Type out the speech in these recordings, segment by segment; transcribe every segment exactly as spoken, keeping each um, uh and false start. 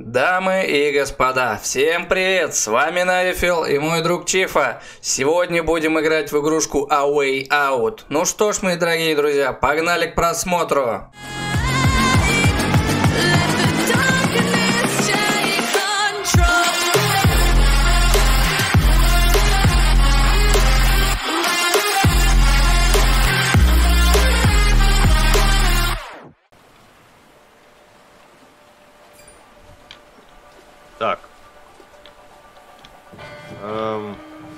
Дамы и господа, всем привет! С вами Навифил и мой друг Чифа. Сегодня будем играть в игрушку A Way Out. Ну что ж, мои дорогие друзья, погнали к просмотру! Так. Эм...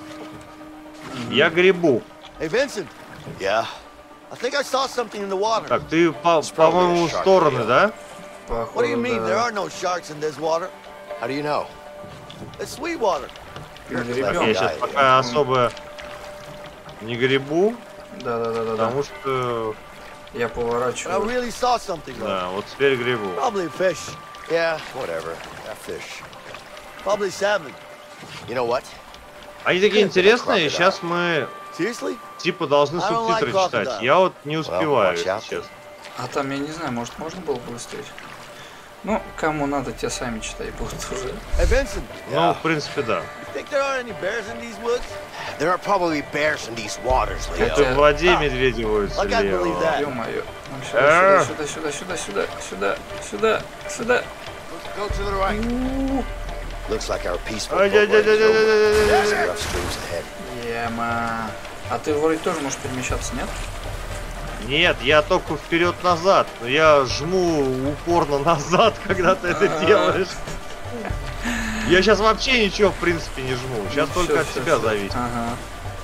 Я гребу. Hey, Vincent. Yeah. I think I saw something in the water. Так, ты по, по-моему, в стороны, да? What do you mean? There are no sharks in this water. How do you know? It's sweet water. Так, я сейчас пока особо не гребу. Да, да, да, да. Потому что я поворачиваю. I really saw something. Да, вот теперь гребу. Probably fish. Yeah, whatever. A fish. Probably salmon. You know what? Они такие интересные, сейчас мы Seriously? типа должны субтитры читать. Я вот не успеваю, если честно. А там, я не знаю, может можно было быстрее? Ну, кому надо, те сами читай будут уже. Hey, Vincent. Ну, в принципе, да. You think there are any bears in these woods? There are probably bears in these waters, Leo. Это в воде медведи водятся, Лео. Ё-моё. Сюда, сюда, сюда, сюда, сюда, сюда, сюда, сюда. Go to the right. Looks like our peaceful Ай, boat ай, ай, ай, ай, ай, ай, ай. rough streams ahead. Ема. А ты вроде тоже можешь перемещаться, нет? Нет, я только вперед-назад. Но я жму упорно назад, когда ты это делаешь. Я сейчас вообще ничего, в принципе, не жму. Сейчас Ну, только всё, от всё, тебя всё. зависит. Ага.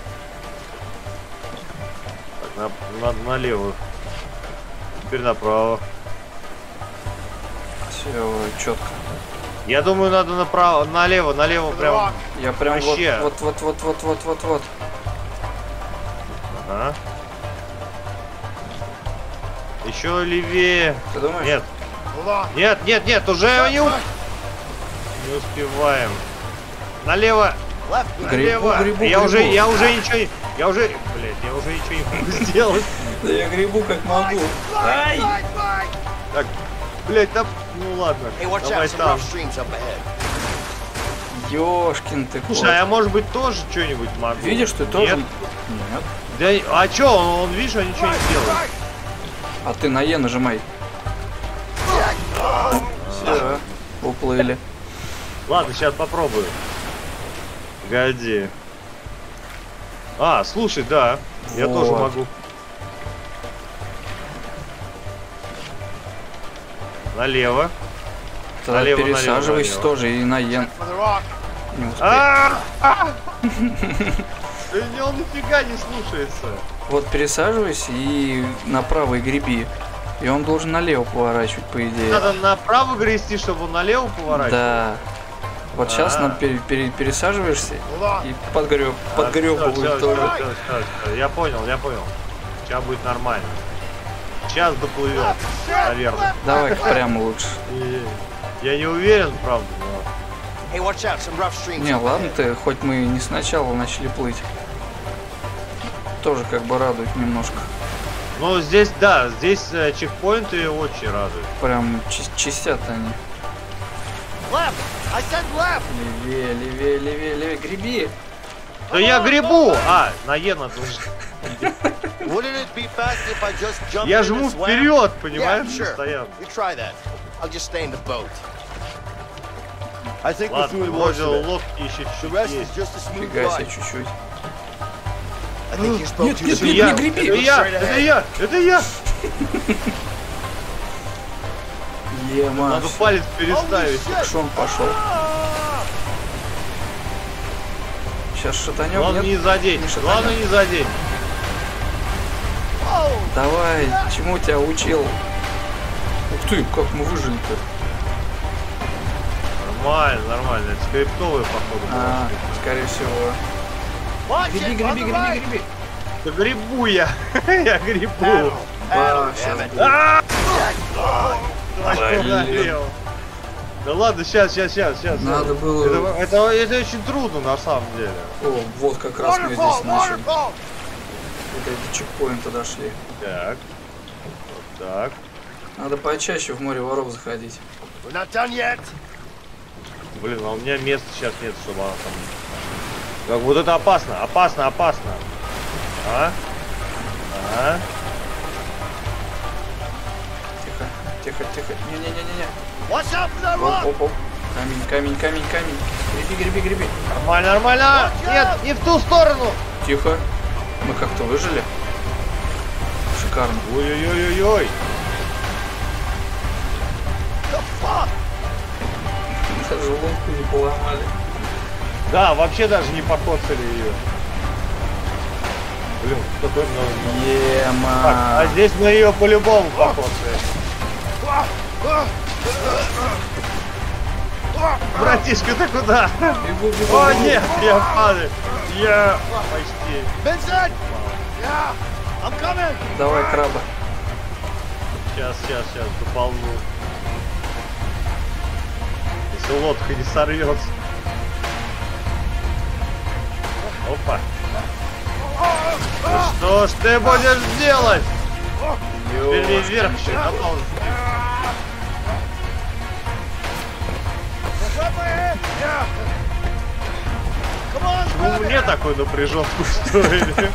Так, на, на, налево. Теперь направо. Все четко. Я думаю, надо направо, налево, налево прям. Я прям Вообще. вот, вот, вот, вот, вот, вот, вот. Ага. Еще левее. Ты думаешь? Нет. Нет, нет, нет, уже не, у... не успеваем. Налево. Грибу, Налево. грибу, я грибу. уже, я уже ничего, не- я уже, блядь, я уже ничего не могу сделать. Да я грибу как могу. Ай! Так, блядь, там, ну ладно, Hey, watch давай out, some там. rough streams up ahead. Ёшкин ты кот. Слушай, а я может быть тоже что-нибудь могу? Видишь, ты тоже? Нет. Нет. Да, а чё, он, он, видишь, он ничего не делает. А ты на Е нажимай. Все, уплыли. Ладно, сейчас попробую. Погоди. А, слушай, да, я Вот. тоже могу. Налево. Тогда Налево, пересаживайся налево, тоже и на Е. For the rock. Не успей. А! А! Да он нифига не слушается. Вот пересаживайся и направо и греби. И он должен налево поворачивать, по идее. Надо направо грести, чтобы он налево поворачивал. Да. Вот сейчас А. нам пере- пере- пересаживаешься Hold on. и подгреб, подгребывай Всё, всё, тоже. всё, всё, всё. Я понял, я понял. Сейчас будет нормально. Сейчас доплывет, наверное. Давай прямо лучше. И я не уверен, правда, но... Hey, watch out, some rough streams. Не, up ладно ahead. ты, хоть мы не сначала начали плыть. Тоже как бы радует немножко. Ну, здесь, да, здесь э, чекпоинты очень радуют. Прям чис- чистят они. Left. I said left. Левее, левее, левее, левее. Греби! Да я гребу! А, на Е надо уже. Wouldn't it be fast if I just jumped Я in жму and swam? вперед, Yeah, понимаешь, sure. постоянно. You try that. I'll just stay in the boat. I think we're Ладно, through the вроде worst of it. лодки еще The чуть-чуть rest is есть. just a smooth Фига себе, ride. чуть-чуть. I think you spoke Нет, too нет, Это soon. нет, я, не греби. это я, Straight это ahead. я, это я. Ема, Надо палец переставить. Holy shit. шон пошел. Сейчас шатанем, Главное не нет? задеть, Не шатанем. главное не задеть. Oh, Давай, чему тебя учил? Ух ты, как мы выжили-то. Нормально, нормально. Это скриптовые, походу. А, скорее всего. watch Греби, it, греби, on the греби, right. греби. Да грибу я. Я грибу. А, Damn сейчас it. будет. А! Блин. Налево. Да ладно, сейчас, сейчас, сейчас, сейчас. Надо было- Это, это, это очень трудно на самом деле. О, вот как раз мы Waterfall, здесь начали. waterfall. Вот до чекпоинта дошли. Так. Вот так. Надо почаще в море воров заходить. We're not done yet. Блин, а у меня места сейчас нет, чтобы она там... Как вот это опасно, опасно, опасно. А? А? Тихо, тихо, тихо. Не-не-не-не-не. Watch out for that rock! Оп, оп, оп. Камень, камень, камень, камень. Греби, греби, греби. Нормально, нормально! Нет, не в ту сторону! Тихо. Мы как-то выжили. Шикарно. Ой-ой-ой-ой-ой! The fuck? Даже лунку не поломали. Да, вообще даже не покоцали ее. Блин, какой ну, Ема. Так, а здесь мы ее по-любому покоцали. Братишка, ты куда? Бегу, бегу, О, бегу. нет, я падаю. Я почти. Vincent! Yeah, I'm coming! Давай, краба. Сейчас, сейчас, сейчас, дополну. Если лодка не сорвется. Опа. Ну что ж ты будешь делать? Теперь вверх еще попал. Ну, мне такую напряженку устроили.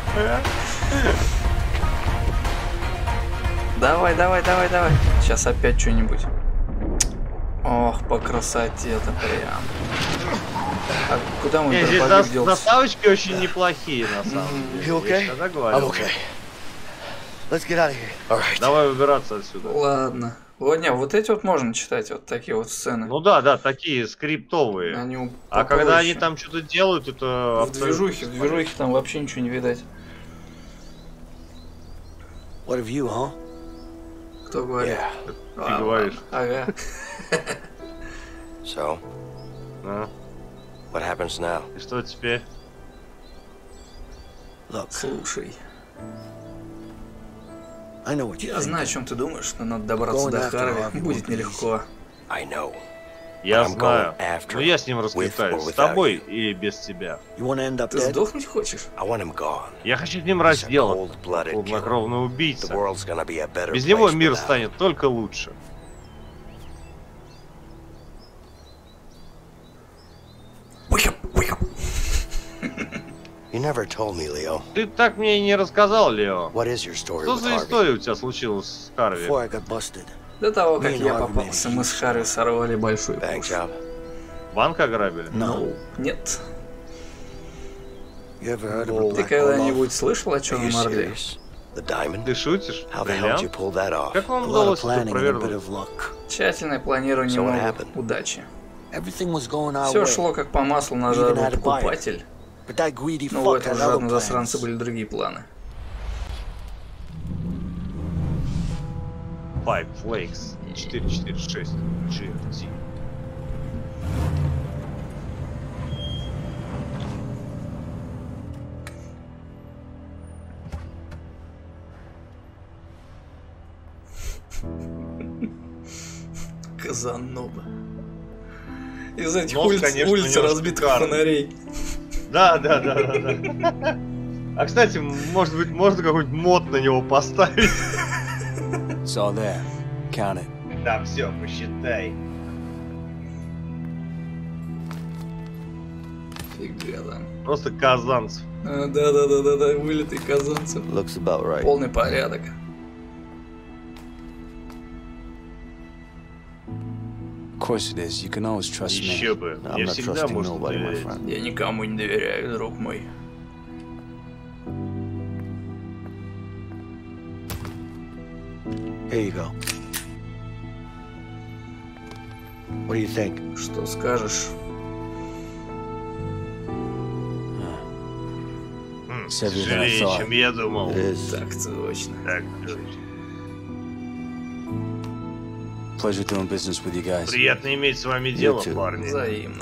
Давай, давай, давай, давай. Сейчас опять что-нибудь. Ох, по красоте-то прям. А куда мы Не, здесь дробовик зас- делся? заставочки очень неплохие, на самом деле. You okay? Я всегда говорил. I'm okay. Let's get out of here. All right. Давай выбираться отсюда. Ладно. Вот, не, вот эти вот можно читать, вот такие вот сцены. Ну да, да, такие скриптовые. Они у- А когда попроще. они там что-то делают, это... В абсолютно движухе, в движухе там вообще ничего не видать. What of you, huh? Кто говорит? Yeah. Ты А, говоришь. Ага. So, А, what happens now? и что теперь? Look, Слушай, I know what you я think. знаю, о чем ты думаешь, но надо добраться до Харви. Будет нелегко. I know. Я I'm знаю. going after Но я с ним with расквитаюсь. or С тобой without или без тебя. You want to end up Ты dead? сдохнуть хочешь? I want him gone. Я хочу с ним He's a разделаться. cold-blooded killer. Хладнокровный The убийца. world's gonna be a better Без него place мир without станет только лучше. Wake up, wake up. him. You never told me, Leo. Ты так мне и не рассказал, Лео. What is your story Что with за Harvey? история у тебя случилась с Харви? Before I got busted, До того, как Me and я Harvey попался, made a мы с huge Харви сорвали большой bank пуш. job. Банк ограбили? No. Нет. You ever heard of a Ты Ты black когда-нибудь Olaf? слышал о Are черном you орле? serious? The diamond? Ты шутишь? How the hell did you Бриллиант? pull that off? Как вам A lot of удалось это planning and a bit провернуть? of luck. Тщательное планирование, So what много happened? удачи. Everything was going our Все way. шло как по маслу на We even жадный had to buy it. покупатель. But that greedy Но у fuck этого had other жадного засранца plans. были другие планы. Five Flakes четыре четыре шесть джи эф ти. Казанова. Из этих Нос, улиц, конечно, улиц у него разбитых шикарный. фонарей. Да, да, да, да, да. А кстати, может быть, можно какой-нибудь мод на него поставить? It's all there. Count it. Да, все, посчитай. Фига там. Просто казанцев. А, Да-да-да-да-да, вылитый казанцев. Looks about right. Полный порядок. Of course it is. You can always trust me. Еще бы. I'm Мне not всегда trusting можно nobody, my доверять. friend. Я никому не доверяю, друг мой. Here you go. What do you think? Что скажешь? М, It's heavier than I Тяжелее, thought. чем я думал. It is. Так точно. Так, точно. Pleasure doing business with you guys. Приятно иметь с вами дело, too. парни. Взаимно.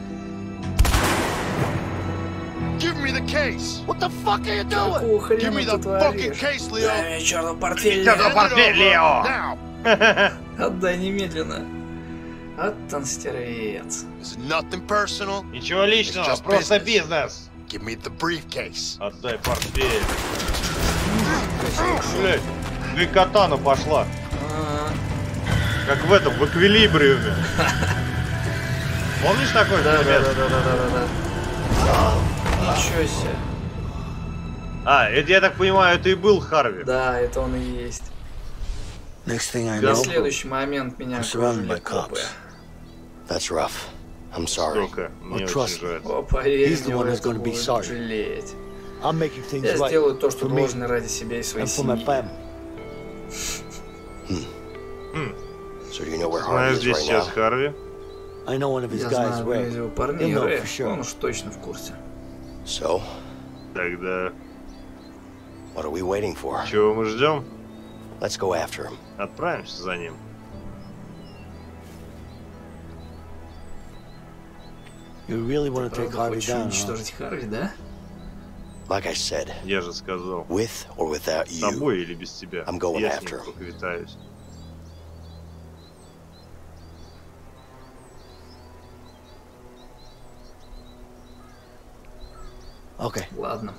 Give me the case. What the fuck are you doing? Какого Give me хрена the ты fucking творишь? case, Leo. Дай мне чертов портфель, Чертов Лео. портфель, Лео! Now. Отдай немедленно. Вот он стервец. It's nothing personal. Ничего личного, It's just просто business. бизнес. Give me the briefcase. Отдай портфель. Блять, ну и катана пошла. А, Как в этом, в эквилибриуме. Помнишь такой Да, да, момент? да, да, да, да, да. Ничего себе. А, это, я так понимаю, это и был Харви. Да, это он и есть. Next thing I И Да. know, следующий момент меня I'm surrounded окружили by cops. копы. That's rough. I'm sorry. Сука, мне Well, trust очень жаль. О, поверь, He's the мне one в who's это gonna be будут sorry. жалеть. I'm making things Я right сделаю то, что for me должен ради себя и своей and for my семьи. family. Хм, So do you know where Harvey знаешь, is здесь right сейчас now? Харви? I know one of his Я guys, знаю одного из Ray. его парней, He'll know Рэя, for sure. он уж точно в курсе. So, Тогда what are we waiting for? чего мы ждем? Let's go after him. Отправимся за ним. You really want to take Правда, Harvey хочешь down, huh? уничтожить Харви, да? Like I said, Я же сказал. with or without С you. тобой или без тебя. I'm going Я с after ним him. только витаюсь. Okay, Ладно.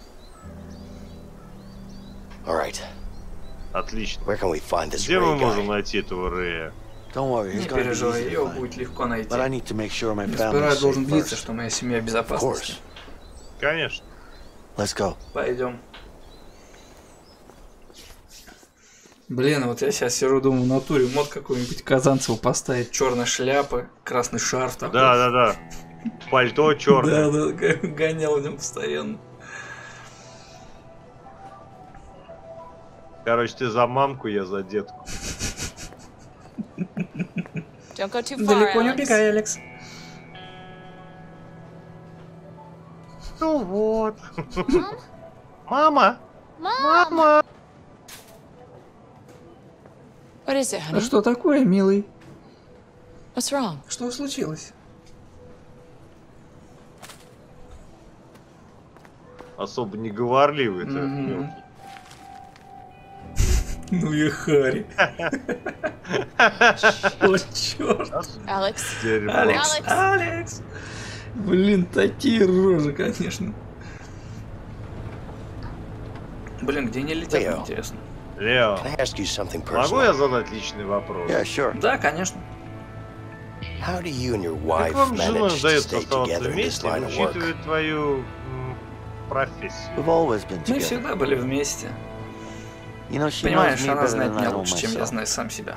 all right. Отлично. Where can we find this Где мы Ray можем guy? найти этого Рэя? Don't worry, Не he's gonna be переживай, easy to его find. будет легко найти. But I need to make sure my Но family сперва я is должен safe убедиться, first. что моя семья в Of безопасности. course. Конечно. Let's go. Пойдем. Блин, вот я сейчас сижу, думаю, в натуре мод какой-нибудь Казанцеву поставить, черная шляпа, красный шарф такой. Да, да, да. Пальто черное. Да, да, г- гонял в нем постоянно. Короче, ты за мамку, я за детку. Don't go too far, Далеко не Alex. убегай, Алекс. Ну вот. Мама! Mom! What is it, А honey? что такое, милый? What's wrong? Что случилось? Особо не говорливый ты. Мгм. мелкий. Ну и Харри. О, черт. Alex? Дерьмо. Алекс, Алекс. Алекс. Блин, такие рожи, конечно. Блин, где они летят, Лео. интересно. Лео, Can I ask you something могу я personal? задать личный вопрос? Yeah, sure. Да, конечно. How do you and your Как wife вам с женой manage to удается stay оставаться together in this вместе, line of work? учитывая твою м, профессию? We've always been Мы together. всегда были вместе. You know, she knows Понимаешь, me она better знает than I меня know лучше, чем я myself. знаю сам себя.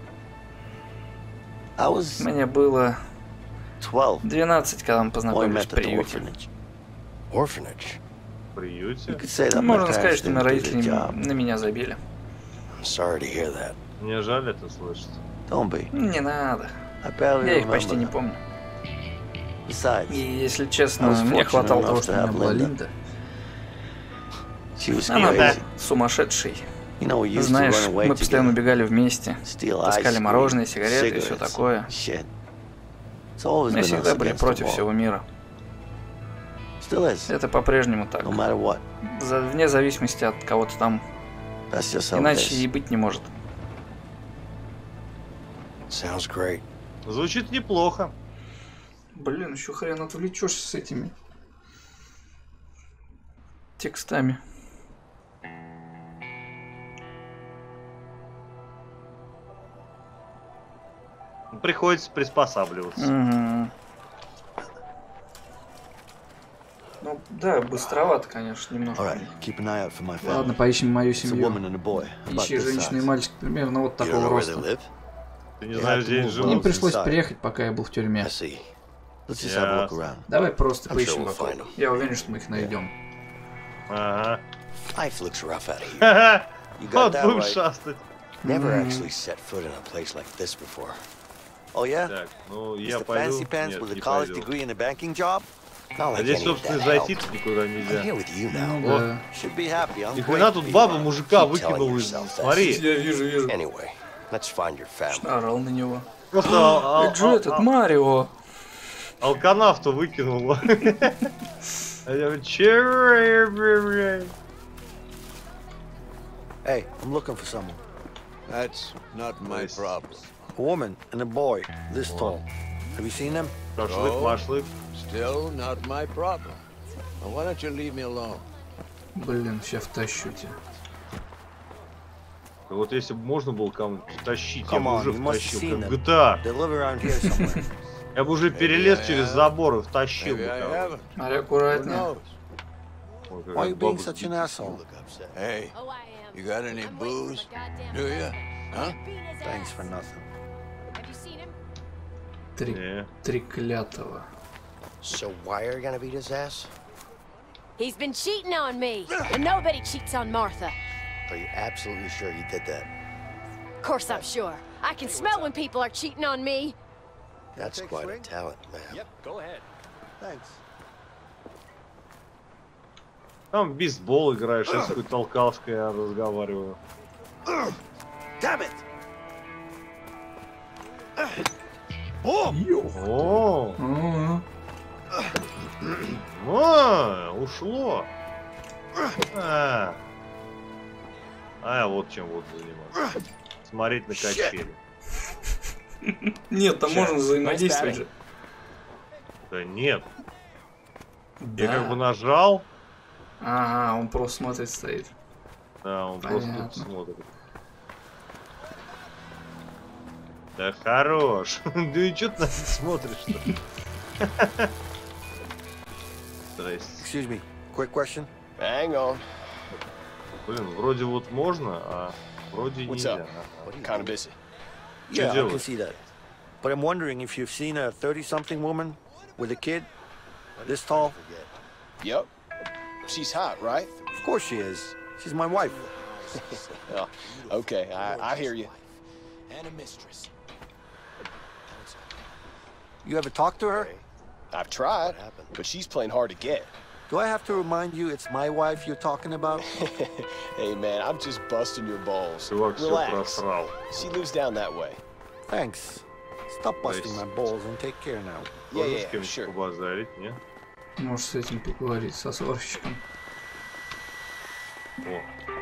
I was Мне было twelve двенадцать, когда мы when we познакомились met в at the приюте. orphanage. Orphanage? В приюте? You could say that Ну, my можно сказать, parents что didn't мои do родители their job. на меня забили. I'm sorry to hear that. Мне жаль это слышать. Don't be. Не надо. I barely Я их почти remember не them. помню. Besides, И, если I честно, was мне fortunate хватало enough того, to что у меня have была Linda. Линда. she was Она была crazy. сумасшедшей. You know, we used to Знаешь, run away мы постоянно together, убегали вместе. steal ice Таскали cream, мороженое, сигареты и все cigarettes, такое. shit. It's always Мы been us всегда были against the против wall. всего мира. Still is, Это по-прежнему так. no matter what. За- Вне зависимости от кого-то там. That's just how it Иначе и is. быть не может. Sounds great. Звучит неплохо. Блин, еще хрен отвлечешься с этими текстами. Приходится приспосабливаться. Мгм. Ну да, быстровато, конечно, All немножко. right, keep an eye out for my Ладно, family. поищем мою It's a семью. woman and a boy. About Ищи this женщину и size. мальчик примерно вот You don't такого know where they роста. live? Ты не You знаешь, have to где они move живут. Им пришлось inside. приехать, пока я был в тюрьме. I see. Let's just have a look Ясно. around. Давай просто I'm поищем sure we'll вокруг. find 'em. Я уверен, что мы их найдем. Ага. Life looks rough out here. Ха-ха. You got Вот that будем right. шастать. Never Mm. actually set foot in a place like this before. Oh yeah? Так, ну я Mister пойду. Fancy Pants Нет, with a не college пойду. degree and a banking job? Not А like здесь, any of собственно, that зайти help. никуда I'm нельзя. here with you now. Ну Вот. да. Should be happy. I'm Ни great хрена to тут be баба around. мужика Keep telling выкинула из... yourself that. Смотри, Я вижу, вижу. Anyway, let's find your family. Орал на него. просто ал- ал- Это же этот ал- Марио. алканавту выкинула. А я говорю, «Черт». Hey, I'm looking for someone. That's not my Nice. problem. A woman and a boy this tall. Have you seen them? Шашлык, Oh. машлык. Still not my problem. Now, why don't you leave me alone? Блин, сейчас втащу тебя. Вот если бы можно было кому-то тащить, я Come бы on, уже you must have втащил, seen как в them. джи ти эй. They live around here somewhere. Я бы уже перелез через забор и втащил бы Maybe I кого. haven't. Смотри, Who аккуратнее. knows? Ой, как Why are you being бабушка. such an asshole? Look upset. Hey, Oh, I am. you got any I'm waiting booze? for my goddamn Do you? husband. Huh? I've beaten his Thanks ass. for nothing. Have you seen him? Три, Не. треклятого. So why are you gonna beat his ass? He's been cheating on me. And nobody cheats on Martha. Are you absolutely sure you did that? Of course I'm sure. I can smell when people are cheating on me. That's quite a talent, man. Yep, go ahead. Thanks. Там в бейсбол играешь, я с какой-то толкалшкой я разговариваю. Damn it! О, Ага. а, ушло. А, а я вот чем вот заниматься. Смотреть на качели. Нет, там можно взаимодействовать же. Да нет, я Да. как бы нажал, Ага, он просто смотрит, стоит. да, он просто Понятно. тут смотрит. Да хорош. Да и чё ты на это смотришь-то? Здрасте. Excuse me. Quick question. Hang on. Блин, вроде вот можно, а вроде What's нельзя. up? Ага. Kind of busy. Yeah, I делать? can see that. But I'm wondering if you've seen a thirty-something woman with a kid this tall. Yep. She's hot, right? Of course she is. She's my wife. Oh, okay, I, I hear you. And a mistress. You ever talked to her? I've tried, but she's playing hard to get. Do I have to remind you it's my wife you're talking about? Hey, man, I'm just busting your balls. Чувак все Relax. просрал. She lives down that way. Thanks. Stop busting my balls and take care now. Yeah, Можно с yeah, кем-нибудь sure. побазарить, не? Можешь с этим поговорить, со сварщиком. О,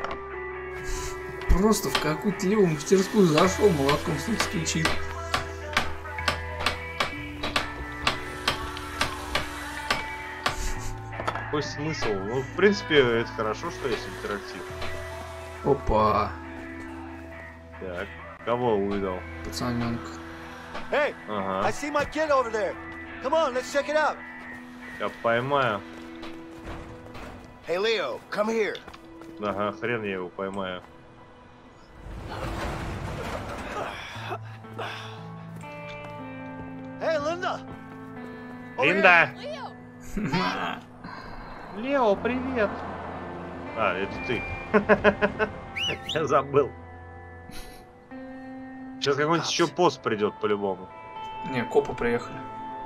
Просто в какую-то левую мастерскую зашел, молотком с них стучит. какой смысл? Ну, в принципе, это хорошо, что есть интерактив. Опа, Так, кого увидал? пацаненка. Hey, I Ага, see my kid over there. Come on, let's check it out. я поймаю. Hey, Leo, come here. Ага, хрен я его поймаю. Hey, Linda. Over Линда! Leo! Лео, привет! А, это ты. Я забыл. Сейчас какой-нибудь еще пост придет по-любому. Не, копы приехали.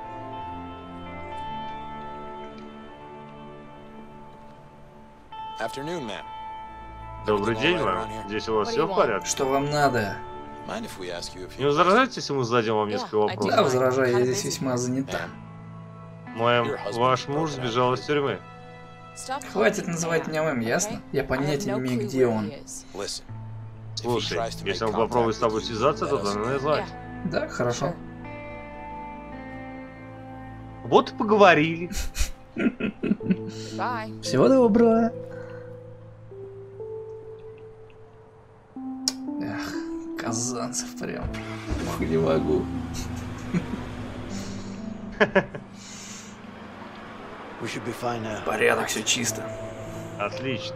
Afternoon, ma'am. Добрый Everything день all right вам. around here? Здесь у вас What do все you в want? порядке? Что вам надо? Mind if we ask you a few Не возражаете, если мы зададим вам Yeah, несколько I do. вопросов? Да, возражаю, я здесь весьма занята. Мэм, ваш муж сбежал из тюрьмы. Stop Хватит calling называть me меня мэм, out, ясно? okay? Я I have понятия no не имею, clue где where он. he is. Listen. if he Слушай, tries to если make он попробует с contact тобой with you, связаться, let то us надо know. назвать. Yeah, Да, хорошо. sure. Вот и поговорили. Bye. Всего доброго. Эх, Казанцев прям. Ух, не могу. We should be fine now. Порядок, все чисто. Отлично.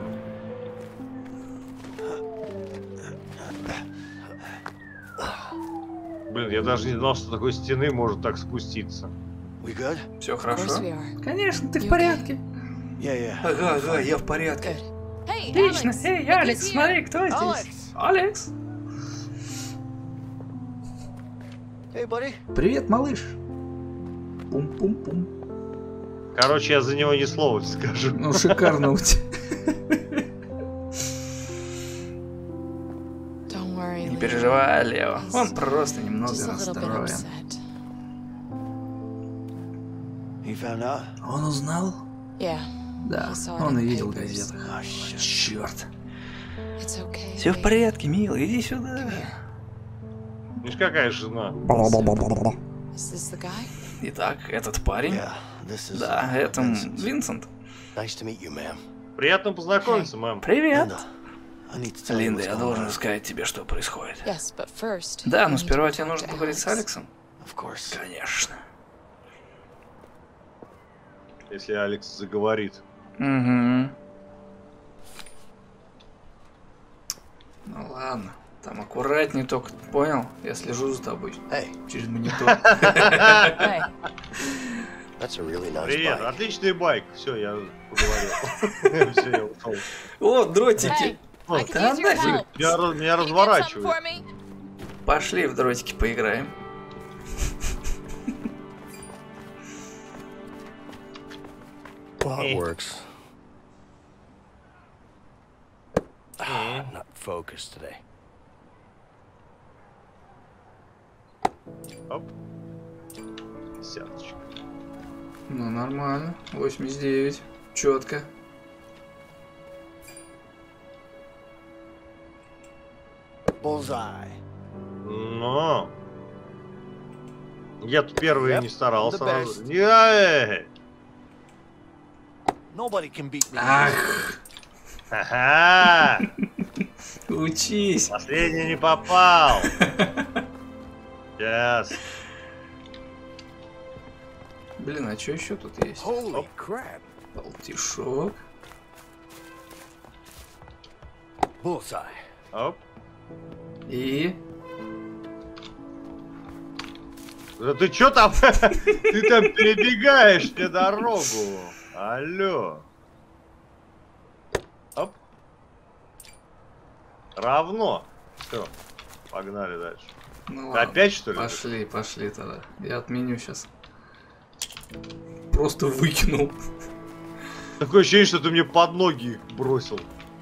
Блин, я даже не знал, что такой стены может так спуститься. We good? Все Of course хорошо? we are. Конечно, ты в You порядке. Yeah, yeah. Ага, ага, я в порядке. Good. Hey, Отлично. Alex, Эй, look Алекс, who's here. смотри, кто здесь? Алекс. Hey, buddy. Привет, малыш. Пум-пум-пум. Короче, я за него ни слова не скажу. Ну, шикарно у тебя. Don't worry, Не Leo. переживай, Лео. Он просто немного Just a little bit расстроен. upset. He found out? Он узнал? Yeah, Да, he saw it он in и the видел в papers. газетах. Oh, shit. Черт. It's okay. Все в baby. порядке, милый, иди сюда. Видишь, какая жена. Is this the guy? Итак, этот парень. Yeah, this is. Да, uh, это Vincent. Винсент. Nice to meet you, ma'am. Приятно познакомиться, мэм. Привет. Linda, I need to tell you Линда, what's я going должен on. сказать тебе, что происходит. Yes, but first. Да, I но need сперва to тебе talk нужно to поговорить с Alex. Алексом. Of course. Конечно. если Алекс заговорит. Угу. Ну ладно. Там аккуратнее только, понял? Я слежу за тобой. Hey, Через монитор. Hey, that's a really nice Привет, bike. отличный байк. Все, я поговорил. Все, я ушел. О, дротики. hey, I Да can use your нафиг. help. Меня, раз- меня Can you get something разворачивает. for me? Пошли в дротики поиграем. Well, it Eh. works. Ah, I'm not focused today. Оп. Десяточка. Ну, нормально. восемьдесят девять. Четко. Bullseye. Но. Я тут первый Yep, не старался. the best. Не, Nobody can beat me. Ах, ха-ха! учись. Последний не попал. Сейчас. Блин, а что еще тут есть? Holy crap. Полтишок. Bullseye. Оп. И... Да ты чё там? Ты там перебегаешь мне дорогу. Алло. Оп. Равно. Все. Погнали дальше. Ну, Ты ладно. опять что ли? Пошли, пошли тогда. Я отменю сейчас. Просто выкинул. Такое ощущение, что ты мне под ноги их бросил.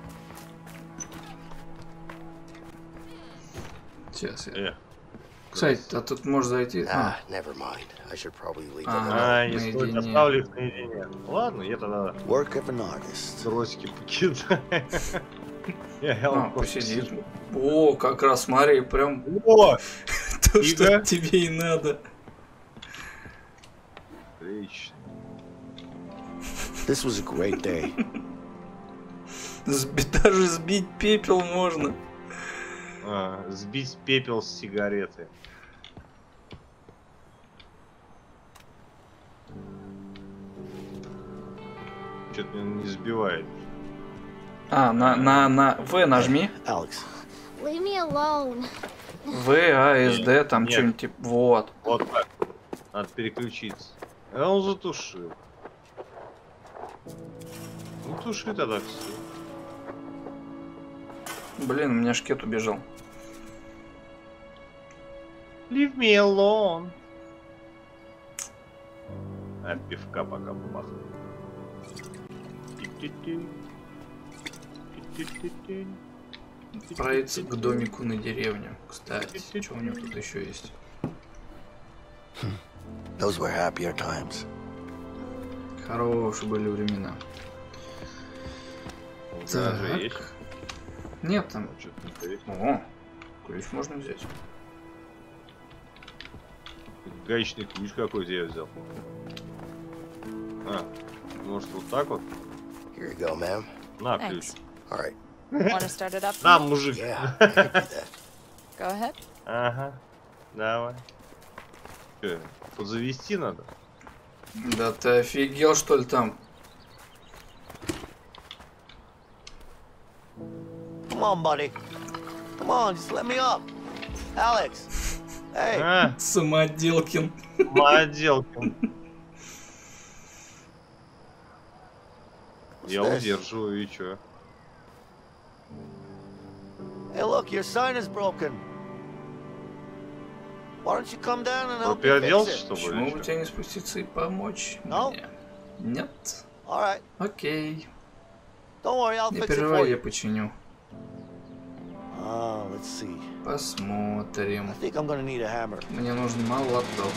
Сейчас я... Э. Кстати, а тут можешь зайти... Ah, А, never mind. I should probably leave Ah. them А, alone. не стоит, наедине. оставлю их наедине. Ладно, я тогда Work of an artist. дротики покидаю. Я а, вот посидит. посижу. О, как раз смотри, прям О, то, что Ига. тебе и надо. отлично. This was a great day. Сби- Даже сбить пепел можно. А, сбить пепел с сигареты. Что-то меня не сбивает. А, на, на, на В нажми. Alex, Leave me alone. В, А, С, Д, там Нет. что-нибудь типа... Вот. Вот так. Надо переключиться. А он затушил. Ну туши тогда все. Блин, у меня шкет убежал. Leave me alone. А пивка пока бахну. Отправиться к домику на деревню. Кстати, что у него тут еще есть? those were happier times. Хорошие были времена. Даже Так. есть. Нет, там... Что-то не есть. О, ключ можно взять. Гаечный ключ какой-то я взял. А, может вот так вот? Here you go, ma'am. На ключ. Thanks. All right. Want to start it up? На, мужик. Yeah, I can do that. Go ahead. Ага, давай. Че, подзавести надо? Да ты офигел, что ли, там? Come on, buddy. Come on, just let me up. Alex. Hey. А, Самоделкин. самоделкин. What's Я this? удерживаю, и чё? Hey, look, your sign is broken. Why don't you come down and help me Переоделся, fix it? что ли? Почему или бы чё? тебе не спуститься и помочь No. мне? Нет? All right. Окей. Don't worry, I'll Не fix it for переживай, я you. починю. Ah, let's see. Посмотрим. I think I'm gonna need a hammer. Мне нужен молоток.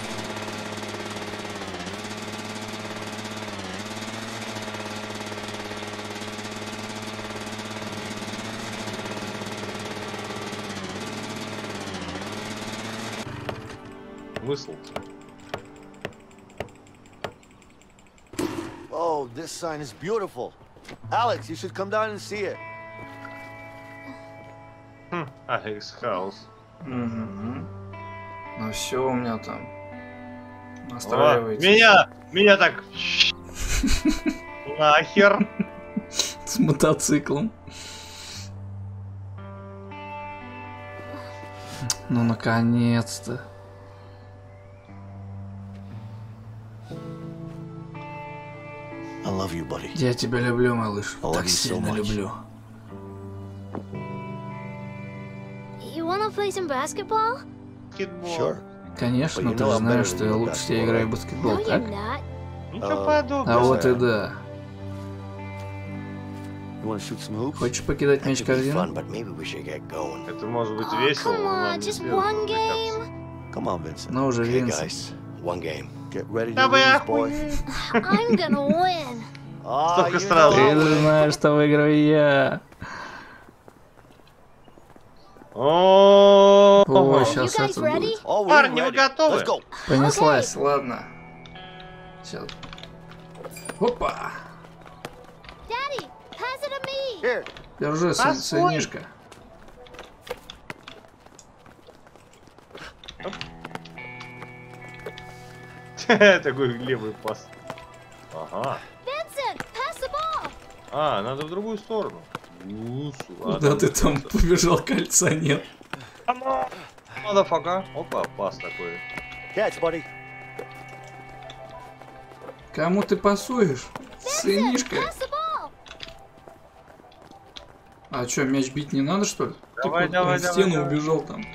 Смысл? Oh, this sign is beautiful. Alex, you should come down and see it. Хм, Алекс Хаус. Угу. Ну все у меня там. О, Настраивайте. меня, меня так Нахер. С мотоциклом. Ну, наконец-то. I love you, buddy. Я тебя люблю, малыш. I love Так you so сильно much. люблю. You wanna play some basketball? Баскетбол. Sure. Конечно, But you ты know же I'm знаешь, better что than я you at лучше тебя basketball, играю в right? баскетбол, No, так? you're not. Ничего А, А подобного. вот и да. You wanna shoot some hoops? Хочешь покидать That мяч в could be корзину? fun, but maybe we should get going. Это может быть Oh, весело, come но on, нам не just следует one развлекаться. game. Come on, Vincent. Ну уже, Okay, Винсент. guys. One game. Get ready to Да вы lose, boy. охуели. I'm gonna win. Ah, Столько you сразу. know Ты it. же знаешь, что выиграю я. О, О, You сейчас guys это ready? будет. Oh, we're Парни, вы ready. готовы? Let's go. Понеслась, ладно. Сейчас. Опа. Daddy, pass it to me. Here. Держи, сын- Постой. сынишка. Такой левый пас. Ага. Vincent, pass the ball. А, надо в другую сторону. Усу, Куда ты там побежал, кольца нет. Мадафака. Опа, пас такой. Catch, buddy. Кому ты пасуешь? Сынишка. Pass the ball. А чё, мяч бить не надо, что ли? Давай, Так вот, давай, он в давай, стену давай. убежал там.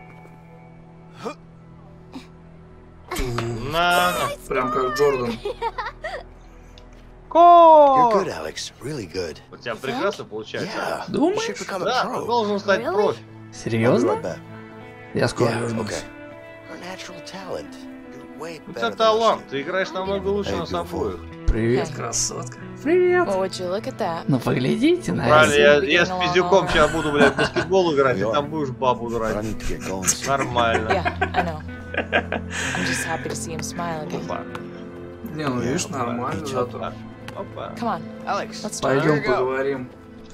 На, на. Прям как Джордан. You're Ко! good, Alex. Really good. У тебя прекрасно получается. Yeah. You Думаешь? should become a Да, ты pro. должен стать Really? профи. I'll be Серьезно? right back. Я скоро Yeah, вернусь. okay. You're a natural talent. You're way У better тебя than талант, us. ты играешь намного лучше Hey, нас beautiful. обоих. Привет, Hey. красотка. Привет. Well, would you look at that? Ну поглядите на Правильно, это. я, я с пиздюком сейчас буду, блядь, в баскетбол играть, и Yeah. там будешь бабу But I драть. need to get going soon. Нормально. Yeah, I know. I'm just happy to see him smile again. Опа, Не, ну видишь, Yeah, нормально ничего. зато. опа. Come on, Alex. let's start. Пойдем Here you go. поговорим.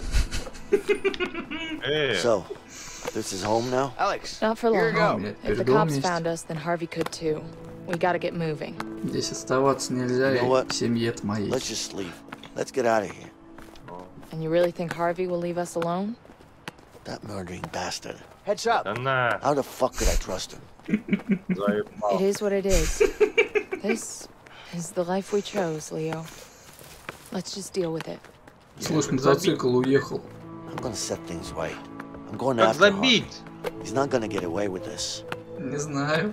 Э, So, this is home now? Alex. Not for Here you long. go. Блядь, If the передом cops есть. found us, then Harvey could too. We gotta get moving. Здесь оставаться нельзя, You know я what? семье-то моей. Let's just leave. Let's get out of here. And you really think Harvey will leave us alone? That murdering bastard. Heads up. да на, How the fuck could I trust him? заебал. It is what it is. This is the life we chose, Leo. Let's just deal with it. Слушай, мотоцикл уехал. I'm gonna set things right. I'm going Как after Harvey. забить? He's not gonna get away with this. Не знаю.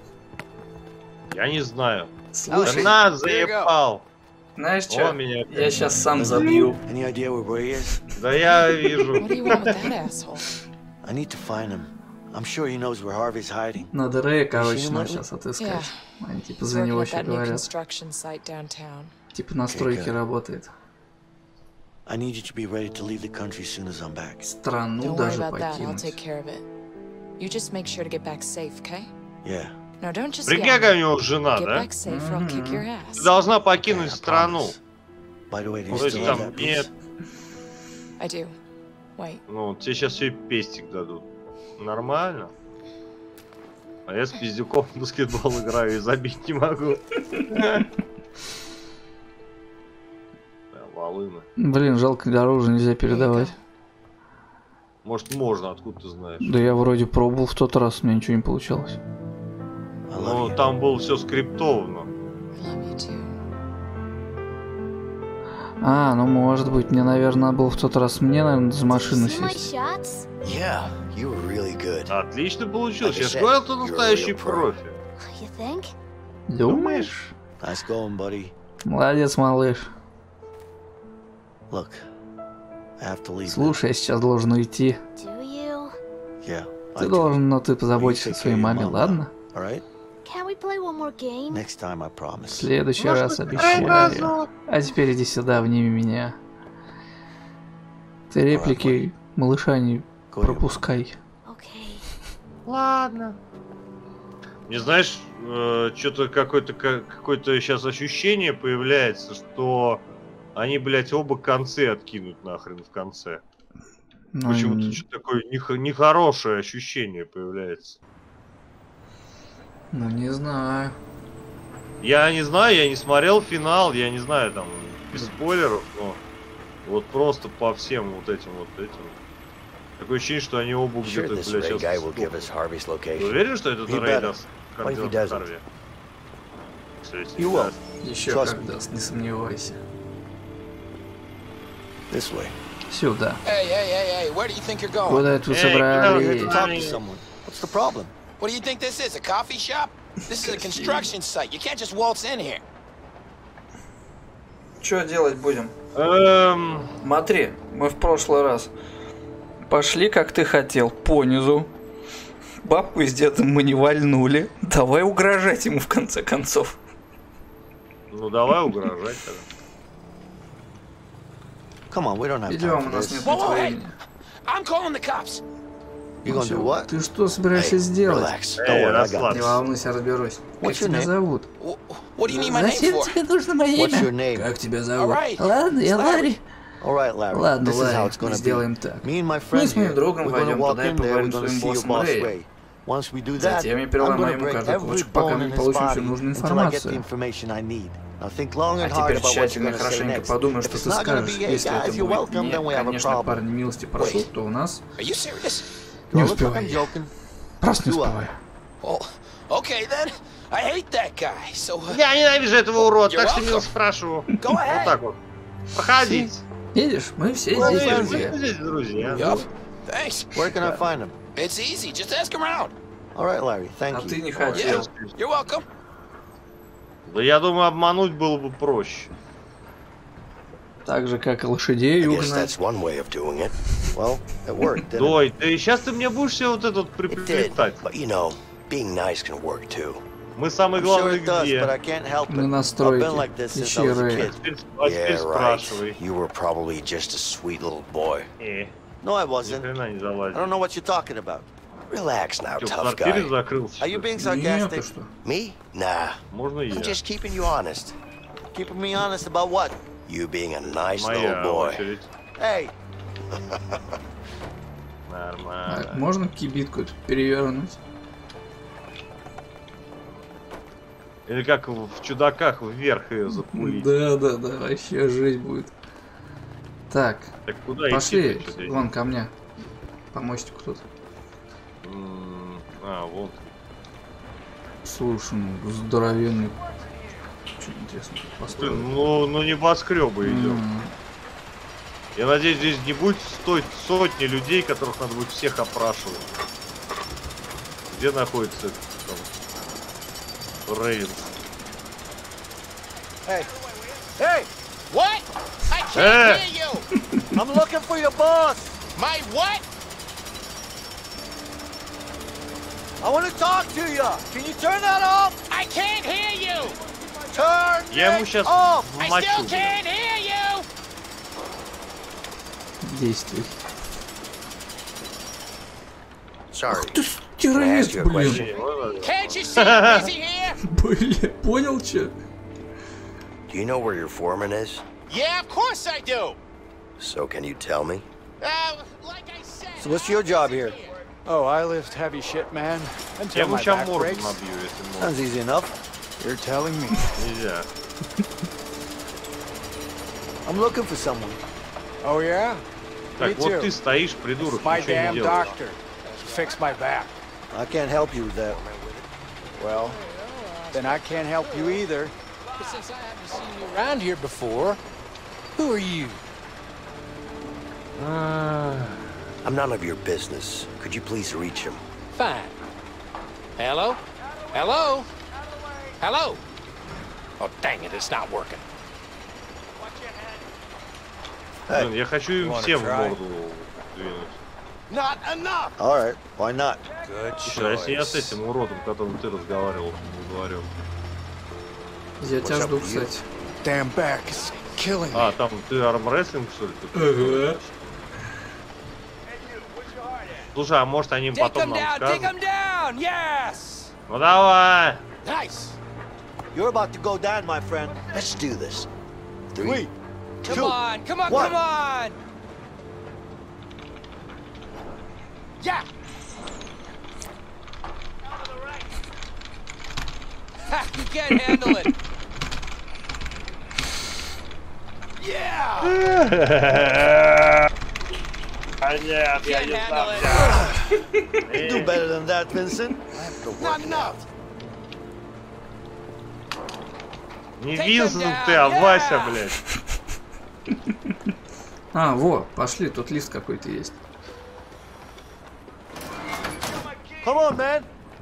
Я не знаю. Слушай, Да на, заебал. знаешь О, что? меня Я опять. сейчас сам забью. Any idea where he is? Да я What do вижу. you want with that asshole? I need to find him. I'm sure he knows where Harvey's hiding. Надо Рэя, короче, Ищи нам мотор. сейчас отыскать. Они типа He's за working него at еще that new говорят. construction site downtown. Типа на стройке Окей. работает. I need you to be ready to leave the country as soon as I'm back. Страну Don't worry даже about that. I'll покинуть. take care of it. You just make sure to get back safe, okay? Yeah. No, don't just Прикинь, yell. какая у него жена, Get да? back safe or I'll kick your ass. Ты должна Okay, покинуть I страну. promise. By the way, do you То есть still have там that нет, piece? I do. Wait. ну, тебе сейчас все пестик дадут. Нормально. А я с пиздюком в баскетбол играю и забить не могу. Да, волына. Блин, жалко, дороже нельзя передавать. Может, можно, откуда ты знаешь? Да я вроде пробовал в тот раз, у меня ничего не получалось. I love Ну, you. там было все скриптовано. I love you too. А, ну может быть, мне, наверное, надо было в тот раз мне, наверное, за машину See my сесть. shots? Yeah, you were really good. Отлично получилось. Like I Я же said, говорил, ты you're a настоящий real pro. профи. You think? Думаешь? Nice going, buddy. Молодец, малыш. Look, I have to leave. now. Слушай, я сейчас должен уйти. Do you? Yeah. I Ты do. должен, но ты You позаботишься take о своей care of your маме, mom now, ладно? All right? Can we play one more game? Next time, I В promise. следующий Может, раз хоть обещаю. разок? А теперь иди сюда, обними меня. Ты реплики малыша не Go ahead. пропускай. Okay. Ладно. Не знаешь, что-то какое-то какое-то сейчас ощущение появляется, что они, блядь, оба концы откинут нахрен в конце. Ну, Почему-то что-то такое нех- нехорошее ощущение появляется. ну не знаю. Я не знаю, я не смотрел финал, я не знаю, там, без спойлеров, но вот просто по всем вот этим вот этим. Такое ощущение, что они оба Sure, где-то, this блядь, Ray guy сейчас... will give us Harvey's Ты location. уверен, что этот He Рэй better. даст What if he координаты doesn't? Харви? Кстати, You will. даст. Еще Trust как даст, не сомневайся. This way. Сюда. Hey, hey, hey, hey, where do you think you're going? Куда это вы Эй, собрались? куда Talk to someone. What's the problem? What do you think this is, a coffee shop? This is a construction site. You can't just waltz in here. Что делать будем? Эм... Смотри, мы в прошлый раз пошли, как ты хотел, по низу. Бабку с дедом мы не вальнули. Давай угрожать ему в конце концов. Ну давай угрожать тогда. Come on, we don't have time Идем, for у нас this. нет Whoa, whoa, hey! времени. I'm calling the cops. You gonna do what? Ты что собираешься Hey, сделать? relax. Hey, Don't worry, I got расслабься. Не this. волнуйся, разберусь. Как What's your тебя name? зовут? Wh- What do you need my name Зачем for? тебе нужно мое What's your имя? name? Как тебя зовут? Alright, Ладно, я it's Larry. Ларри. All right, Larry. Ладно, This is how Ларри, it's gonna сделаем be. так. Me and my Мы friend с моим here, другом we're gonna пойдем walk туда и in there, we're поговорим с gonna своим see your боссом boss Рэй. Ray. Once we do that, Затем я I'm переломаю gonna ему break каждый every кусочек, пока bone мы in не his получим body всю нужную until I get the информацию. information I need. Now think long А and hard теперь about what you're тщательно и gonna say хорошенько next. подумай, If что it's ты not gonna скажешь. be, hey Если это guys, you're будет welcome, then we не, have a конечно, problem. парни, милости прошу, то у нас Are you serious? не Don't look like I'm успевай. joking. Просто не Do I? успевай. Well, okay then. I hate that guy. So uh, Я ненавижу этого урода, You're так что welcome. мило спрашиваю. Go Вот ahead. так вот. Проходите. Видишь, мы все Well, здесь yeah, друзья. Мы здесь друзья. Yup. Thanks. Where can I find him? It's easy. Just ask around. All right, Larry. Thank А you. ты не Yeah. хотел. You're welcome. Да я думаю, обмануть было бы проще. Так же, как и лошадей I guess угнать. that's one way of doing it. Well, it worked, didn't it? Дой, ты сейчас ты мне будешь все вот это вот It did, приплетать. but you know, being nice can work too. Мы самые I'm sure главные it does, but I где? can't help it. Мы на I've стройке. been like this since I Ищи was a Рэя. kid. Теперь, а теперь Yeah, right. спрашивай. You were probably just a sweet little boy. Э, No, I ни wasn't. хрена не I залазит. don't know what you're talking about. Relax now, Что, в tough квартире guy. закрылся? Are you being Нет, ты sarcastic? что? Me? Nah. Можно и I'm я. just keeping you honest. Keeping me honest about what? You being a nice little Моя boy. очередь. Hey, А, Нормально. можно кибитку эту перевернуть? Или как в в чудаках вверх ее запулить. Да, да, да, вообще жизнь будет. Так, Так куда пошли, идти? Что-то вон ко мне. По мостику тут. М, А, вот. Слушай, ну, здоровенный. Что интересно тут Ты, построил? ну, ну небоскребы идем. М, Я надеюсь, здесь не будет стоить сотни людей, которых надо будет всех опрашивать. Где находится там Рейнс? hey, hey! What? I can't Eh. hear you. I'm looking for your boss. My what? I want to talk to you. Can you turn that off? I can't hear you. Turn Я ему it сейчас off. I вмочу. still блин. can't hear you. Действуй. Sorry. Ты ж террорист, Can I ask you a блин. Не, можно? Can't you see I'm busy here? Блин, понял, че? Do you know where your foreman is? Yeah, of course I do. So can you tell me? Uh, like I said. So what's your job here? Oh, I lift heavy shit, man. Я Until ему my сейчас back морду breaks. набью, если можно. Sounds easy enough. You're telling me. Нельзя. I'm looking for someone. Oh yeah? Так, Me вот too. ты стоишь, придурок, My ничего не damn делаешь. doctor to fix my back. I can't help you with that. Well, then I can't help you either. But since I haven't seen you around here before, who are you? I'm none of your business. Could you please reach him? Fine. Hello? Hello? Hello? Oh, dang it, it's not working. Блин, я хочу им wanna всем в try? морду двинуть. Not enough. All right. Why not? Good Слушай, а если я с этим уродом, которым ты разговаривал, говорю? Я тебя жду, кстати. Damn back is killing me. А, там ты армрестлинг, что ли? тут Ага. делаешь? Слушай, а может они им потом нам скажут? down, yes! Ну давай! Nice. You're about to go down, my friend. Let's do this. Three, Come two, on, come on, one. come on! Yeah! You can't handle it. Yeah! Нет, я Can't не handle знаю. You do better than that, Vincent. Not enough. Не Винсент ты, а Вася, блядь. А, во, пошли, тут лист какой-то есть. Come on, man.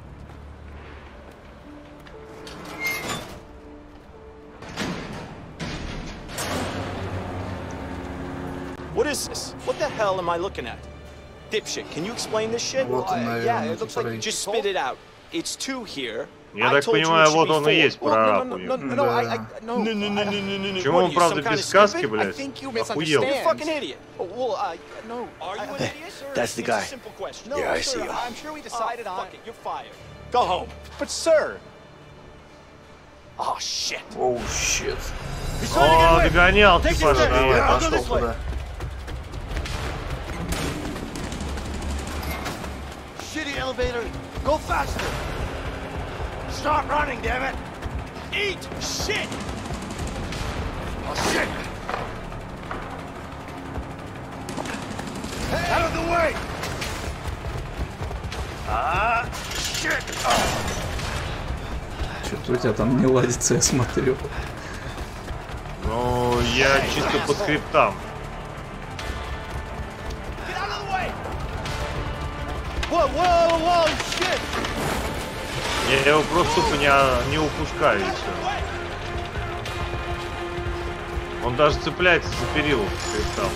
What is this? What the hell am I looking at? Dipshit, can you explain this shit? Вот он, Uh, наверное, yeah, it looks like который- just spit it out. It's two here. Я I так told you понимаю, it should вот be он и four. есть Well, прораб no, у no, них. no, no, no, I, I, no, No, no, no, no, no, no, no. Почему What are он, you, правда, some kind без of сказки, stupid? блядь? I think you Охуел. misunderstand. You're a fucking idiot. Well, uh, no. Are you an idiot, sir? That's the It's guy. a simple question. Yeah, I sir, see him. I'm sure we decided on. Fuck it, you're fired. Go home. But sir. Oh shit. Оу, щит. О, догонял, типа, Take it давай. back. Пошел this way. туда. Shitty elevator. Go faster. Start running, damn it. Eat shit. Oh, shit. Out of the way. Ah, shit. Что-то у тебя там не ладится, я смотрю. Ну, я чисто по скриптам. Get out of the way. Whoa, whoa, whoa, shit. Я его просто тупо не, не упускаю, и всё. Он даже цепляется за перила по скриптам.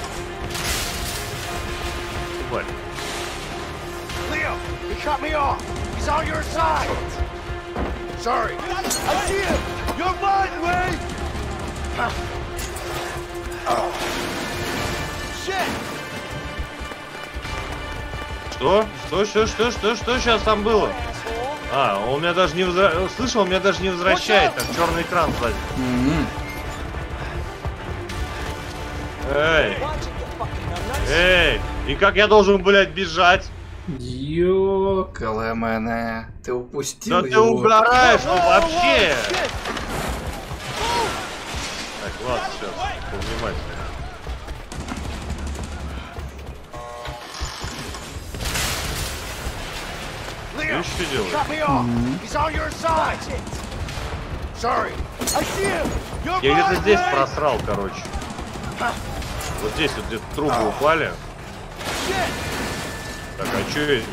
Тварь. Leo, he cut me off. He's on your side. Sorry. I see him. You're mine, Ray. Oh. Shit. Что? Что, что, что, что, что сейчас там было? А, он меня даже не возвращает. Слышал, он меня даже не возвращает. Там черный экран сзади. М-м. Эй! Эй! И как я должен, блядь, бежать? Ёкалэмэне. Ты упустил Да ты его. угораешь, ну вообще! Так, ладно, сейчас, повнимательнее. Leo, Видишь, что делает? cut me off. He's on your side. Sorry. I see him. You're Я где-то mine, здесь Ray. просрал, короче. Вот здесь вот где-то трубы упали. Shit. Так, а чё я...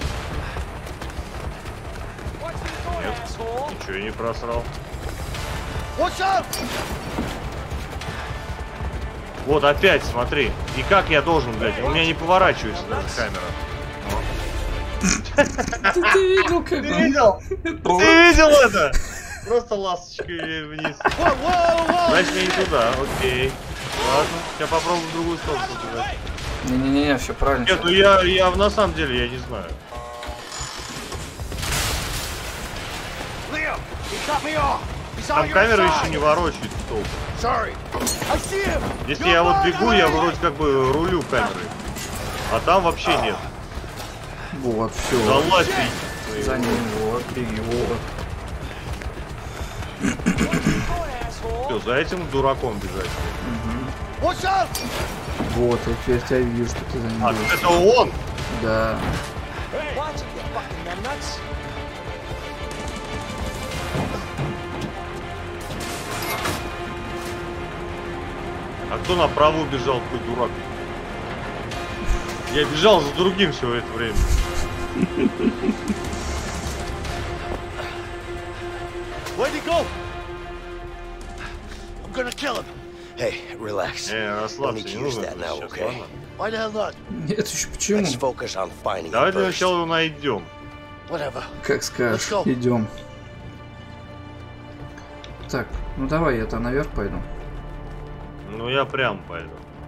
Нет, ничего я не просрал. What's up? Вот опять, смотри. И как я должен, блядь? У меня не поворачивается даже камера. Ты, ты видел, как Ты он? видел? Ты видел это? Просто ласточкой вниз. Whoa, whoa, whoa. Значит, мне не туда, окей. Ладно, я попробую в другую сторону побежать. Не-не-не, все правильно. Нет, ну я, я на самом деле, я не знаю. Leo, he cut me off. He's on Там your камера side. еще не ворочается толком. Sorry. I see him. Если You're я вот mine, бегу, я Ray. вроде как бы рулю камерой. А там вообще нет. Вот, все. Залазь ты. За ним, вот, беги, вот. Все, за этим дураком бежать. What's up? Вот, я теперь тебя вижу, что ты за ним А, бежишь. это он! Да. А кто направо убежал, такой дурак? Я бежал за другим все это время. Where'd he go? I'm gonna kill him. Hey, relax. Не, Don't расслабься, need не to use нужно that now, сейчас, okay? ладно? Why the hell not? Нет, еще почему? Let's focus on finding him Давай для first. начала его найдем. Whatever. Как скажешь, Let's go. идем. Так, ну давай, я-то наверх пойду. Ну я прям пойду.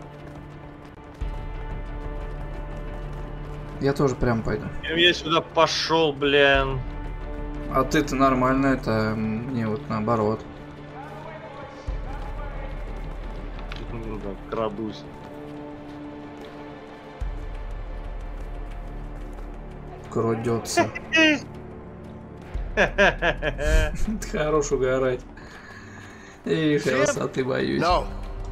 Я тоже прям пойду. Я сюда пошел, блин. А ты-то нормально, это мне вот наоборот. Ну да, крадусь. Крадется. Хорош угорать. Эх, я высоты боюсь. No.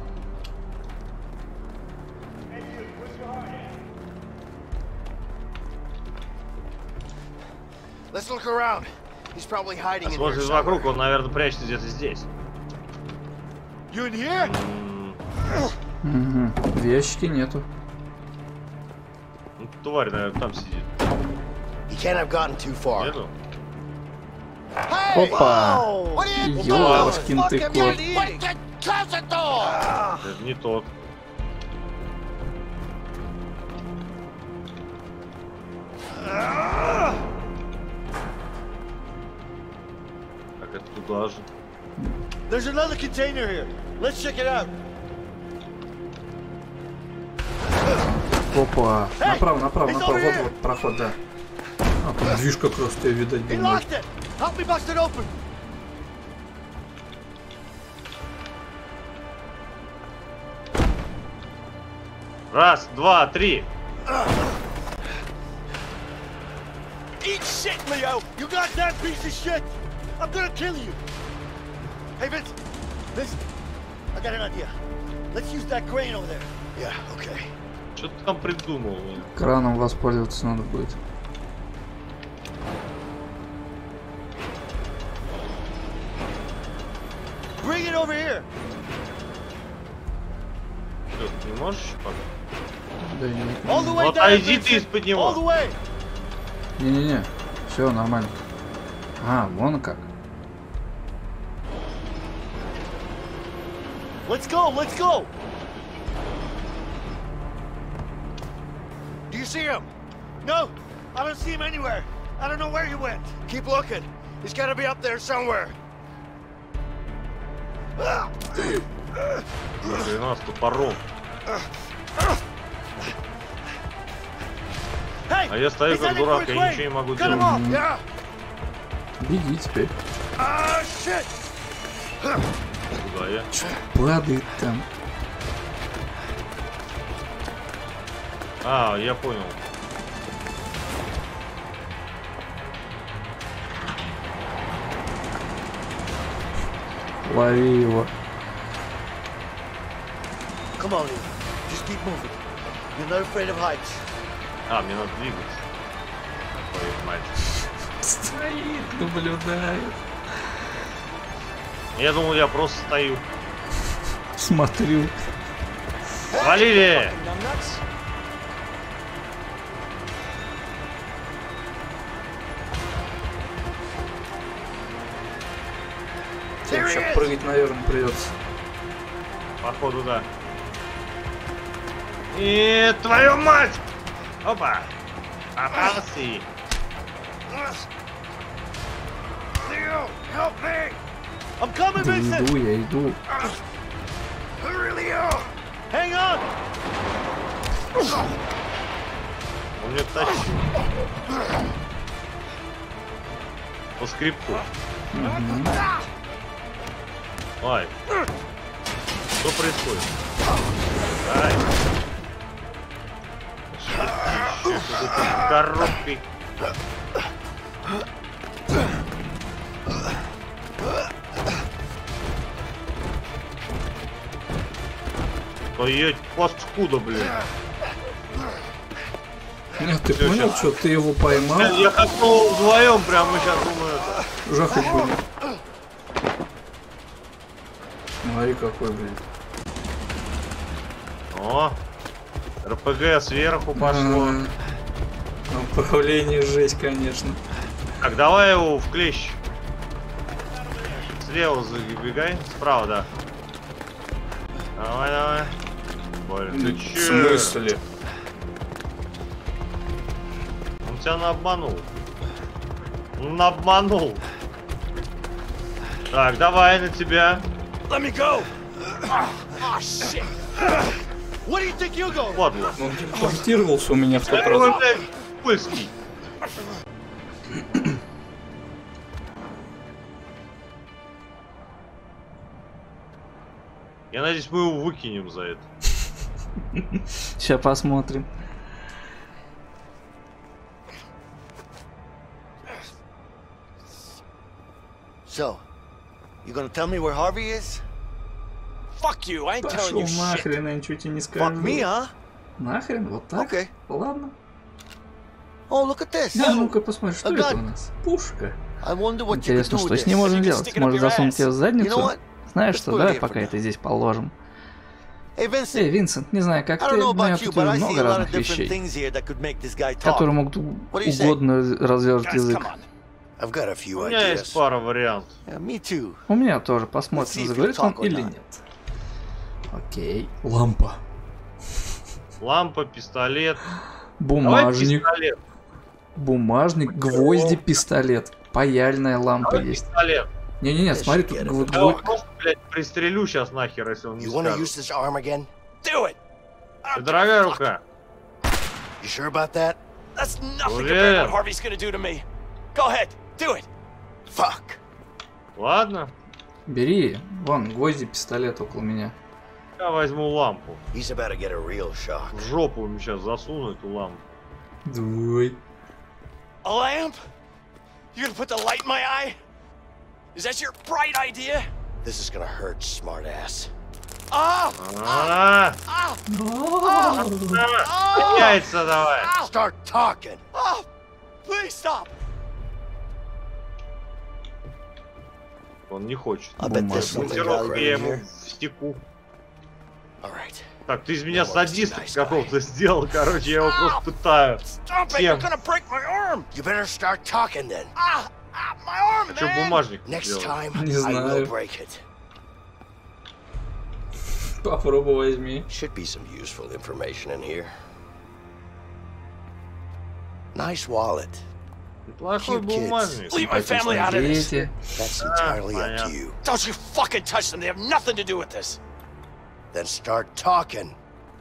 Let's look around. He's probably hiding in here Смотрит somewhere. вокруг, он, наверное, прячется где-то здесь. You in here? Угу. В ящике нету. Ну, тварь, наверное, там сидит. He can't have gotten too far. Нету? Hey! Опа! Whoa! What are you Ёшкин ты doing? кот. What the close the door! Это не тот. Так, это туда же. There's another container here. Let's check it out. Опа! Направо, направо, It's направо. over Вот, here. вот, проход, да. А, тут движ как раз тебя видать He думаю. locked it. Help me bust it open. Раз, два, три. Eat shit, Leo! You goddamn piece of shit! I'm gonna kill you! Hey, Vince! Vince! I got an idea. Let's use that crane over there. Yeah, okay. Что ты там придумал? Краном воспользоваться надо будет. Bring it over here! Что, ты не можешь еще пока? Да не, All the way Вот down, иди ты Vincent. из-под All the него. way! не-не-не. Все нормально. А, вон как. Let's go, let's go! Do you see him? No, I don't see him anywhere. I don't know where he went. Keep looking. He's got to be up there somewhere. Хрена с топором. Hey, А я стою he's как heading дурак, for his я crane. ничего не могу Cut him делать. off, yeah. Беги теперь. Ah, shit! Куда я? Падает там. А, я понял. Лови его. Come on, Leo. Just keep moving. You're not afraid of heights. А, мне надо двигаться. Твою мать. Стоит, наблюдает. Я думал, я просто стою. Смотрю. Валили! Сейчас прыгать, наверное, придется. Походу, да. И твою мать! Опа! Попался. Leo, help me! I'm coming, Да Vincent! иду, я иду. Hurry, Leo! Hang on! Он меня тащит. По скрипту. Ай. Что происходит? Ай. Коробки. Ой, паскуда, блин. Нет, ты Всё, понял, щас. что ты его поймал? Я, я как-то вдвоем прямо сейчас думаю. Жахать будет. Смотри, какой, блин. О, РПГ сверху пошло. А, управление жесть, конечно. Так, давай его в клещ. Слева забегай, справа, да. Давай, давай. Блин, ты В че? смысле? Он тебя наобманул. Он обманул. Так, давай на тебя. Let me go! Ah, oh, shit! What do you think you go? Подло. Он телепортировался у меня в тот раз. Ой, блядь, польский. Я надеюсь, мы его выкинем за это. Сейчас посмотрим. So, you gonna tell me where Harvey is? Fuck you, I ain't telling Пошел you shit. нахрен, я ничего тебе не скажу. Fuck me, huh? Нахрен, вот так? Okay. Ладно. Oh, look at this. А ну-ка посмотрим, что A это gun. у нас? Пушка. I wonder what you could Интересно, do что with с ней this. можно You can делать? stick it up Сможешь your засунуть ее в ass. You know задницу? what? Знаешь Let's что, put it давай here пока for это now. здесь положим. Hey, Vincent. Эй, Винсент, не знаю, как I ты, don't know но я about you, тут but вижу I see много a lot разных of different вещей, things here that could make this guy talk. которые могут What do you say? угодно развернуть Guys, язык. come on. I've got a few У меня есть ideas. пара вариантов. Yeah, me too. У меня тоже. Let's see Посмотрим, if заговорит you он talk or или not. нет. Окей. Лампа. Лампа, пистолет. Давай Бумажник. пистолет. Бумажник, гвозди, пистолет. Паяльная лампа Давай есть. пистолет. Не-не-не, смотри, тут вот Я его гвоздь. просто, блядь, пристрелю сейчас нахер, если он не You wanna скажет. use this arm again? Do it. Ты дорогая рука. You sure about that? That's nothing Well, compared to yeah. what Harvey's gonna do to me. Go ahead, do it. Fuck. Ладно, Бери, вон, гвозди, пистолет около меня. я возьму лампу. He's about to get a real shock. В жопу ему сейчас засуну эту лампу. Давай. A lamp? You're gonna put the light in my eye? Is that your bright idea? This is gonna hurt, smartass. Ah! А, Ah! а, яйца давай. Start talking. Ah! Please stop! Он не хочет. I bet there's something Монтировку valuable я ему here. встеку. All right. Так, ты из меня Я садиста nice какого-то сделал, короче, я его просто пытаю. Stop it! Всем. You're gonna break my arm! You better start talking then. Ah! Ah! My arm, Че man! бумажник Next сделал? time, Не I will знаю. break it. Попробуй возьми. Should be some useful information in here. Nice wallet. Неплохой Cute kids. бумажник. Leave my family out of this. Дети. That's entirely up to понятно. you. Don't you fucking touch them. They have nothing to do with this. Then start talking.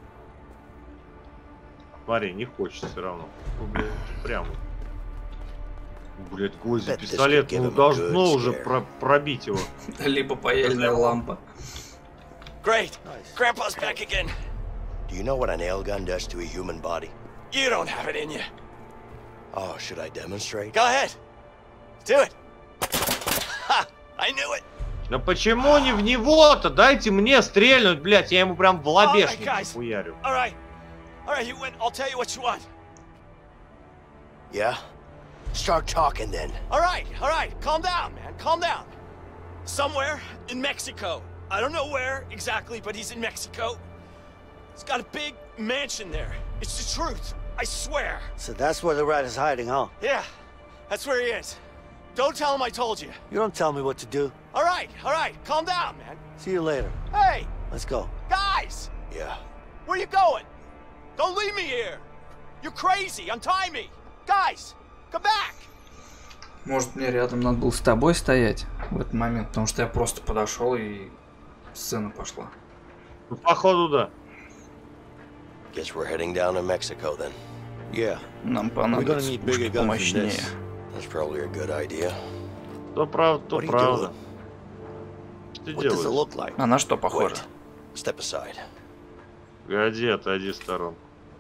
Смотри, не хочет все равно. Ну, блядь, прямо. Блять, гвозди, Bet this пистолет, could give ну him a должно good уже scare. про- пробить его. Либо паяльная лампа. Great. Grandpa's back again. Do you know what a nail gun does to a human body? You don't have it in you. Oh, should I demonstrate? Go ahead. Do it. Ha! I knew it. Да почему не в него-то? Дайте мне стрельнуть, блять, я ему прям в лобешник Alright, guys. хуярю. All right. All right, you win. I'll tell you what you want. Yeah? Start talking then. All right, all right. Calm down, man. Calm down. Somewhere in Mexico. I don't know where exactly, but he's in Mexico. He's got a big mansion there. It's the truth. I swear. So that's where the rat is hiding, huh? Yeah, that's where he is. Don't tell him I told you. You don't tell me what to do. All right, all right. Calm down, man. See you later. Hey, Let's go. guys! Yeah. Where you going? Don't leave me here. You're crazy. Untie me. Guys, come back. Может, мне рядом надо было с тобой стоять в этот момент, потому что я просто подошел и сцена пошла. Ну, походу, да. Guess we're heading down to Mexico then. Yeah. Нам We're gonna понадобится need bigger пушки guns than помощнее. this. That's probably a good idea. То правда, то What are you правда. doing? Что ты What does it делаешь? look like? А на что похоже? Wait. Step aside. Погоди, отойди в сторонку.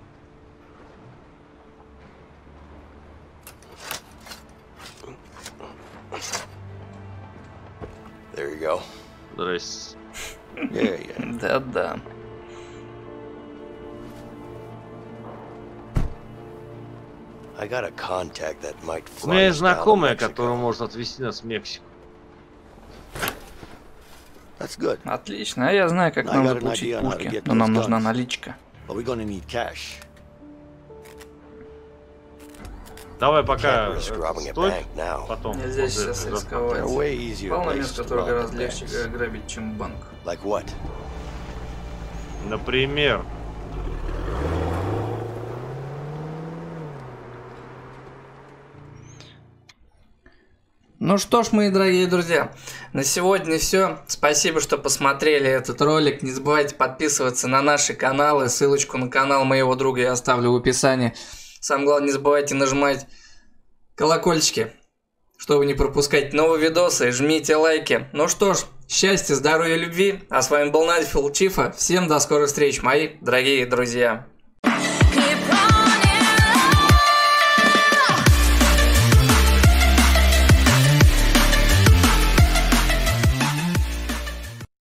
There you go. Здрасте. Yeah, yeah. Да-да. I got a contact that might У fly меня есть us down to знакомая, Mexico. которая может отвезти нас в Мексику. That's good. Отлично, а я знаю, как I нам got an заполучить idea on how to пушки, get но нам those нужна guns. наличка. But we're gonna need cash. Давай пока Can't risk э, robbing a стой, bank now. потом. Нельзя после сейчас этого рисковать. There are way easier Полно ways мест, to которые rob гораздо than легче banks. грабить, чем банк. Like what? Например, Ну что ж, мои дорогие друзья, на сегодня все. Спасибо, что посмотрели этот ролик. Не забывайте подписываться на наши каналы. Ссылочку на канал моего друга я оставлю в описании. Самое главное, не забывайте нажимать колокольчики, чтобы не пропускать новые видосы. Жмите лайки. Ну что ж, счастья, здоровья, любви. А с вами был Найфил Чифа. Всем до скорых встреч, мои дорогие друзья.